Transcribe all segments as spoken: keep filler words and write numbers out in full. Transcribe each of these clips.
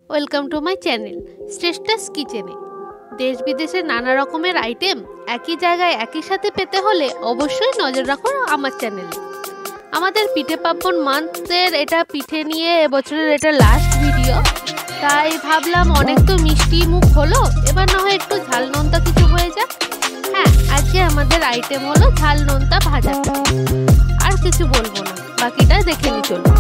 Welcome to my channel Shreshtha's কিচেনে। দেশ বিদেশের নানা রকমের আইটেম একই জায়গায় একই সাথে পেতে হলে অবশ্যই নজর রাখুন আমার চ্যানেলে। আমাদের পিঠে পার্বণ মান্থের এটা পিঠে নিয়ে এবছরের এটা লাস্ট ভিডিও, তাই ভাবলাম অনেক তো মিষ্টি মুখ হলো, এবার না হয় একটু ঝাল নোনতা কিছু হয়ে যাক। হ্যাঁ, আজকে আমাদের আইটেম হলো ঝাল নোনতা ভাজা, আর কিছু বলবো না, বাকিটা দেখে নি চলুন।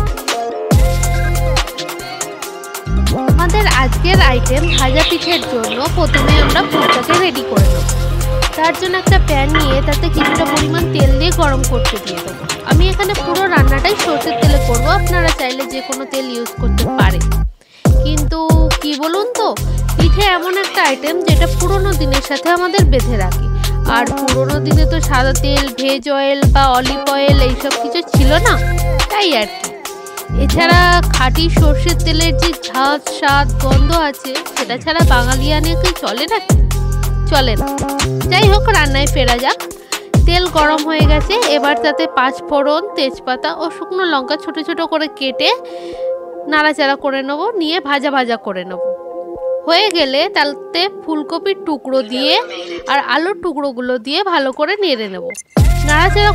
আমাদের আজকের আইটেম ভাজা পিঠের জন্য প্রথমে আমরা পুরটাকে রেডি করে নেব। তার জন্য একটা প্যান নিয়ে তাতে কিছুটা পরিমাণ তেল দিয়ে গরম করতে দিয়ে দেবো। আমি এখানে পুরো রান্নাটাই সরষের তেলে করব, আপনারা চাইলে যে কোনো তেল ইউজ করতে পারেন। কিন্তু কি বলুন তো, পিঠে এমন একটা আইটেম যেটা পুরোনো দিনের সাথে আমাদের বেঁধে রাখে, আর পুরোনো দিনে তো সাদা তেল, ভেজ অয়েল বা অলিভ অয়েল এইসব কিছু ছিল না, তাই আর কি। এছাড়া খাঁটি সর্ষের তেলের যে ঝাঁজ স্বাদ গন্ধ আছে, সেটা ছাড়া বাঙালিয়ানে কি চলে না? চলে না। যাই হোক, রান্নায় ফেরা যাক। তেল গরম হয়ে গেছে, এবার তাতে পাঁচ ফোড়ন, তেজপাতা ও শুকনো লঙ্কা ছোট ছোট করে কেটে নাড়াচাড়া করে নেবো, নিয়ে ভাজা ভাজা করে নেব। হয়ে গেলে তাতে ফুলকপির টুকরো দিয়ে আর আলুর টুকরোগুলো দিয়ে ভালো করে নেড়ে নেব। নাড়াচাড়া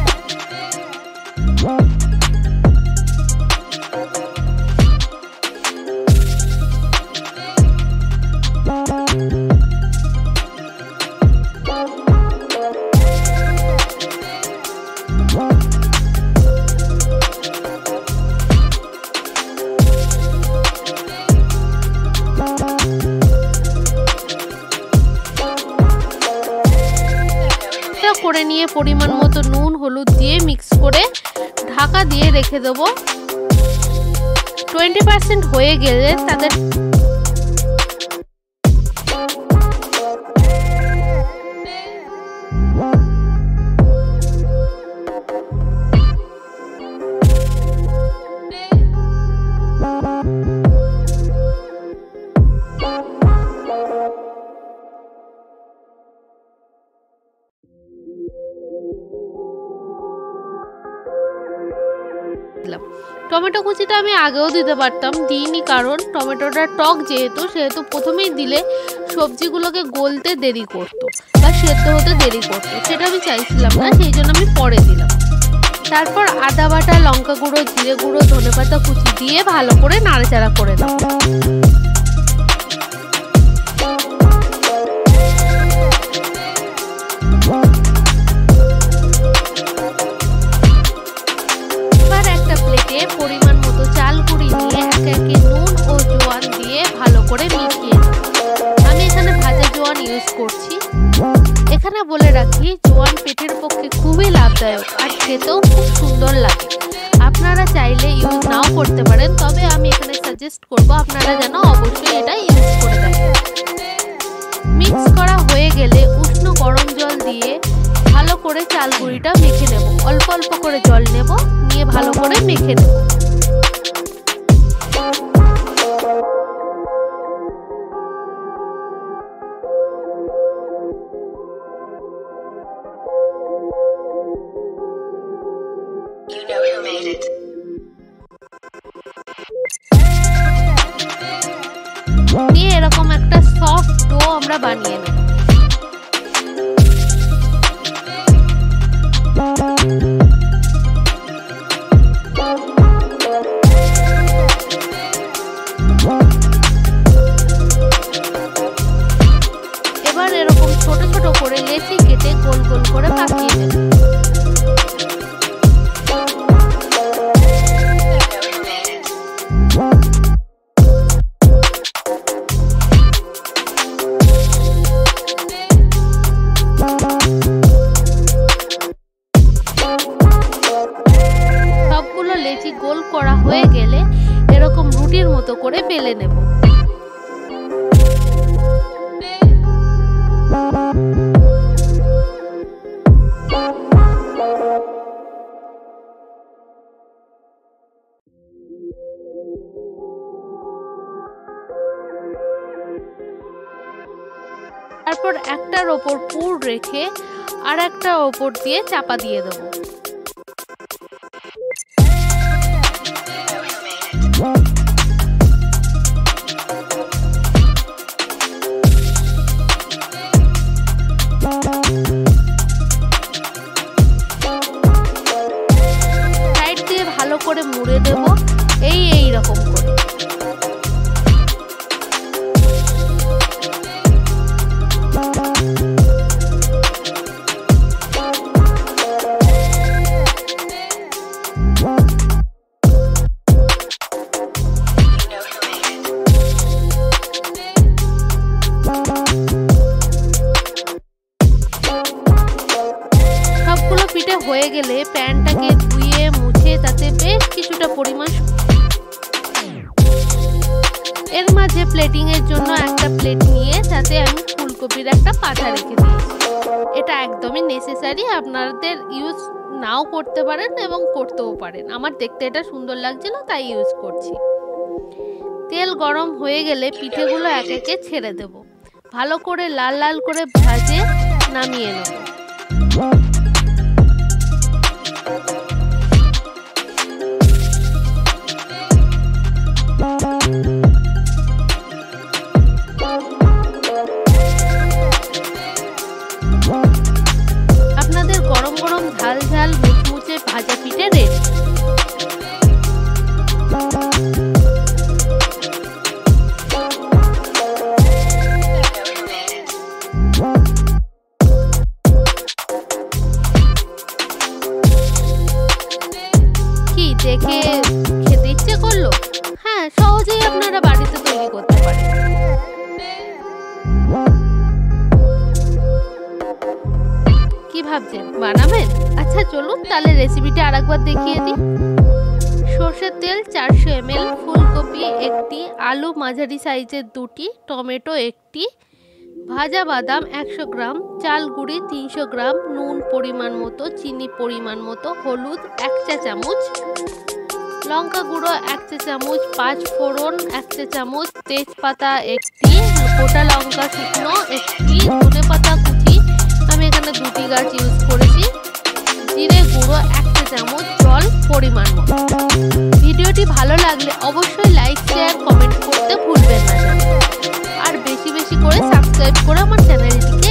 করে নিয়ে পরিমাণ মতো নুন হলুদ দিয়ে মিক্স করে ঢাকা দিয়ে রেখে দেবো। টোয়েন্টি পার্সেন্ট হয়ে গেলে তাদের টমেটো কুচিটা আমি আগেও দিতে পারতাম, দিইনি, কারণ টমেটোটা টক যেহেতু, সেহেতু প্রথমেই দিলে সবজিগুলোকে গলতে দেরি করতো বা সেদ্ধ হতে দেরি করতো, সেটা আমি চাইছিলাম না, সেই জন্য আমি পরে দিলাম। তারপর আদা বাটা, লঙ্কা গুঁড়ো, জিরে গুঁড়ো, ধনেপাতা কুচি দিয়ে ভালো করে নাড়াচাড়া করে দেবো। পরিমাণ মতো চাল গুঁড়ি নিয়ে একে একে নুন ও জোয়ান দিয়ে ভালো করে মিশিয়ে নেব। আমি এখানে ভাজা জোয়ান ইউজ করছি। এখানে বলে রাখি, জোয়ান পেটের পক্ষে খুবই লাভদায়ক আর খেতেও খুব সুন্দর লাগে। আপনারা চাইলে ইউজ নাও করতে পারেন, তবে আমি এখানে সাজেস্ট করব আপনারা যেন অবশ্যই এটা ইউজ করে দেখেন। মিক্স করা হয়ে গেলে উষ্ণ গরম জল দিয়ে ভালো করে চাল গুঁড়িটা মেখে নেব। অল্প অল্প করে জল নেব, নিয়ে ভালো করে মেখে নেব। নিয়ে এরকম একটা সফট ডো আমরা বানিয়ে নেব। এবার এরকম ছোট ছোট করে লেচি কেটে গোল গোল করে পাকিয়ে নেব। সবগুলো লেচি গোল করা হয়ে গেলে এরকম রুটির মতো করে বেলে নেব। তারপর একটার ওপর পুর রেখে আর একটার ওপর দিয়ে চাপা দিয়ে দেবো। হয়ে গেলে প্যানটাকে ধুয়ে মুছে তাতে বেশ কিছুটা পরিমাণ এর মাঝে প্লেটিং এর জন্য একটা প্লেট নিয়ে তাতে আমি ফুলকপির একটা পাতা রেখে দিই। এটা একদমই নেসেসারি, আপনাদের ইউজ নাও করতে পারেন এবং করতেও পারেন। আমার দেখতে এটা সুন্দর লাগছিল তাই ইউজ করছি। তেল গরম হয়ে গেলে পিঠেগুলো এক একে ছেড়ে দেব। ভালো করে লাল লাল করে ভাজে নামিয়ে নেব। আপনাদের গরম গরম ঝাল ঝাল মুচমুচে ভাজা পিঠে রেডি। কি দেখে খেতে ইচ্ছে করলো? হ্যাঁ, সহজেই আপনারা বাড়িতে তৈরি করতে পারেন। কি ভাবছেন, বানাবেন? আচ্ছা চলুন তাহলে রেসিপিটা আরেকবার দেখিয়ে দিই। সর্ষের তেল চারশো এম এল, ফুলকপি একটি, আলু মাঝারি সাইজের দুটি, টমেটো একটি, ভাজা বাদাম একশো গ্রাম, চাল গুঁড়ি তিনশো গ্রাম, নুন পরিমাণ মতো, চিনি পরিমাণ মতো, হলুদ এক চা চামচ, লঙ্কা গুঁড়ো এক চা চামচ, পাঁচ ফোড়ন এক চা চামচ, তেজপাতা একটি, গোটা লঙ্কা শুকনো একটি, ধনে পাতা কুচি আমি এখানে দুটি গাছ ইউজ করেছি, জিরে গুঁড়ো এক চা চামচ, জল পরিমাণ মতো। ভিডিওটি ভালো লাগলে অবশ্যই লাইক শেয়ার কমেন্ট করতে ভুলবেন না, আর বেশি বেশি করে সাবস্ক্রাইব করে আমার চ্যানেলটিকে